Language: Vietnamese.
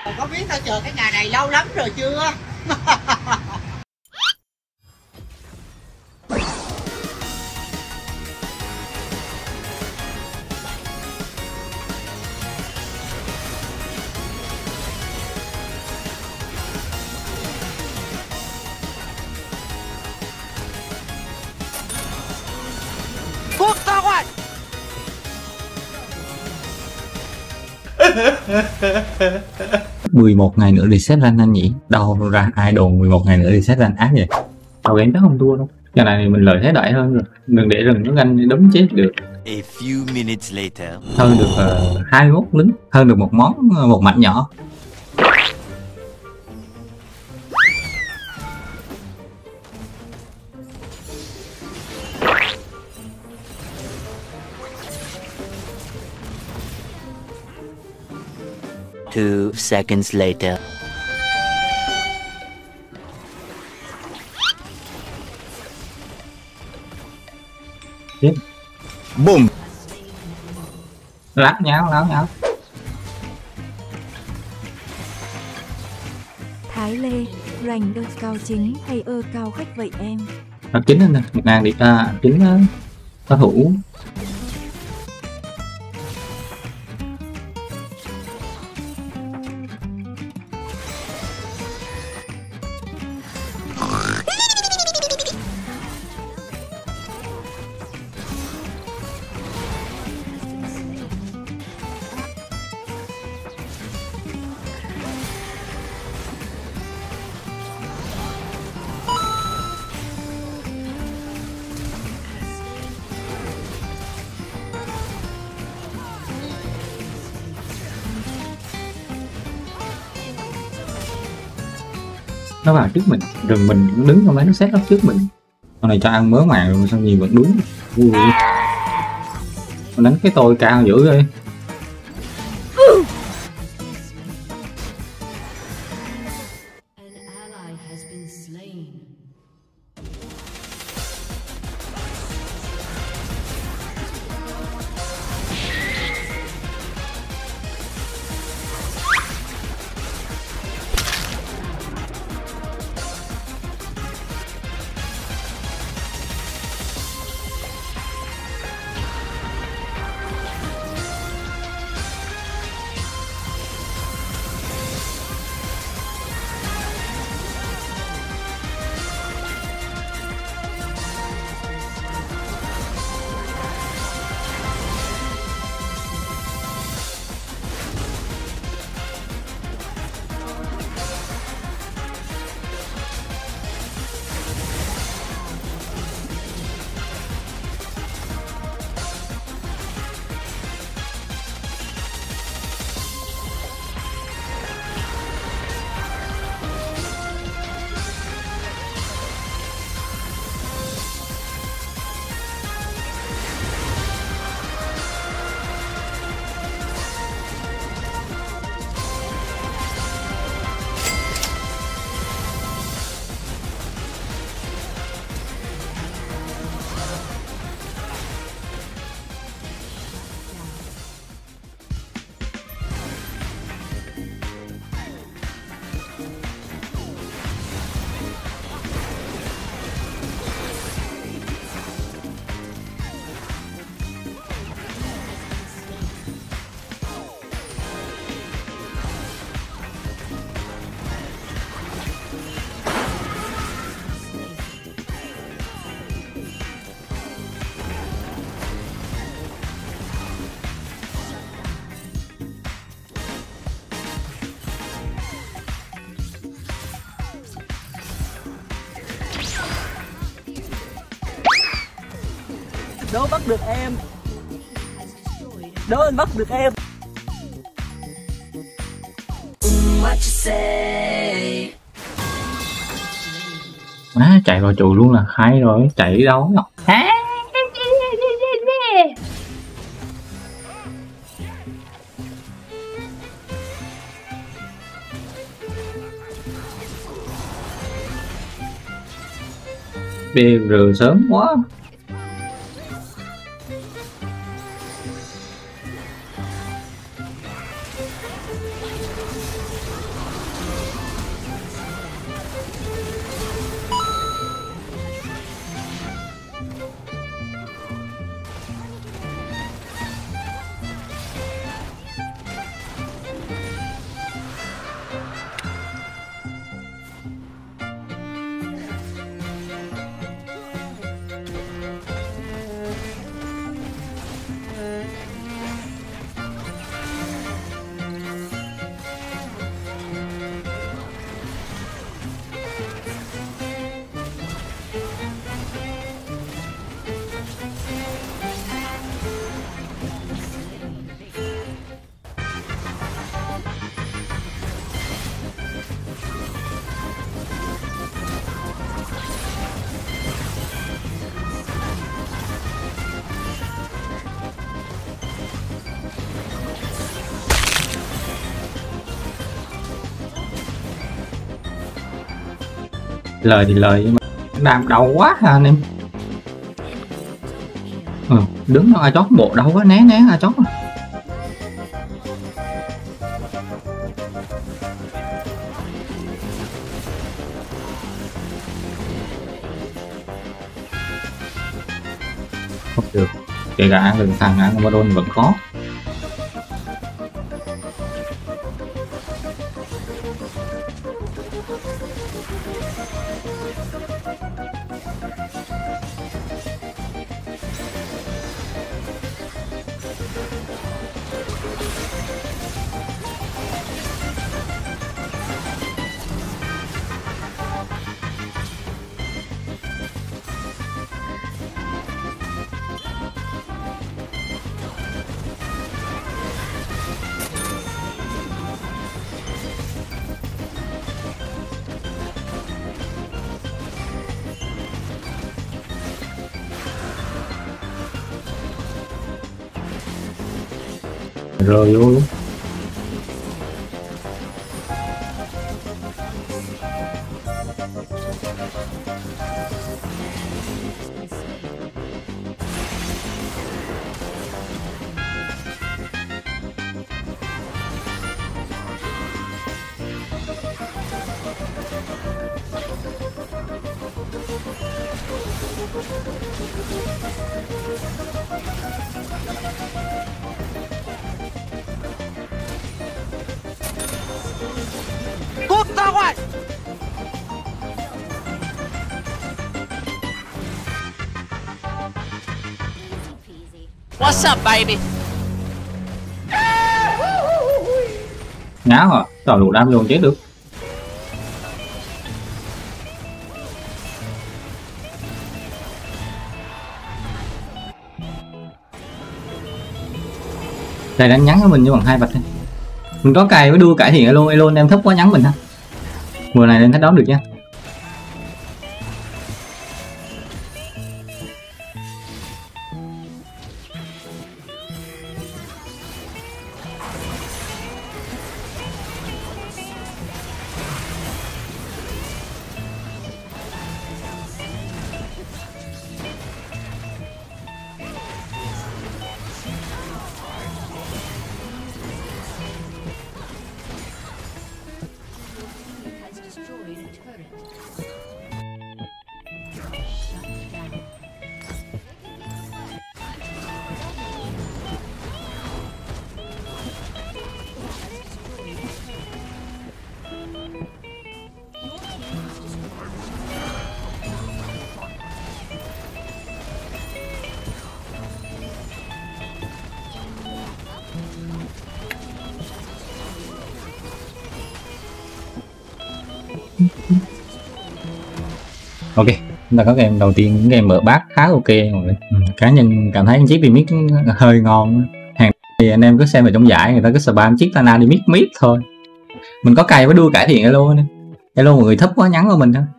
Có biết tao chờ cái ngày này lâu lắm rồi chưa? Thuốc ra ngoài. 11 ngày nữa reset rank anh nhỉ? Đâu ra ai đồn 11 ngày nữa reset rank ác vậy? Tao game chắc không thua đâu. Cái này thì mình lợi thế đại hơn rồi. Đừng để rừng nó ganh đấm chết được. A few minutes later. Hơn được 21 lính, hơn được một món, một mảnh nhỏ. Two seconds later. Chết. Boom. Lát nháo. Thái Lê, rành ơ cao chính hay ơ cao khách vậy em? Chính anh nè, 1000 đi chính phá thủ. Nó vào trước mình, rừng mình cũng đứng trong đấy nó xét nó trước mình. Con này cho ăn mớ màng rồi mà sao nhiều vẫn đúng. Nó đánh cái tôi cao dữ rồi. Đố bắt được em. Đố anh bắt được em. Má chạy vào trụ luôn là hay rồi, chạy đi đâu đâu. BR sớm quá. Lời thì lời nhưng mà đam đau quá ha anh em. Đứng nó ai chót bộ đau quá, né ai chót. Không được, kể cả lần thằng Amazon vẫn khó. Rơi vô luôn. Cút ra ngoài. What's up, baby? Ngáo à, tao đủ đam vô chết được. Đây đánh nhắn với mình như bằng 2 vạch thôi. Mình có cài với đua cải thiện Elo em thấp quá nhắn mình ha. Mùa này nên thấy đón được nha. Ok, chúng ta có game đầu tiên, những game mở bát khá ok mọi người. Cá nhân cảm thấy chiếc Remix hơi ngon. Hàng thì anh em cứ xem ở trong giải người ta cứ spam chiếc Tana đi miết thôi. Mình có cày với đua cải thiện Elo nè. Elo mọi người thấp quá nhắn vào mình thôi.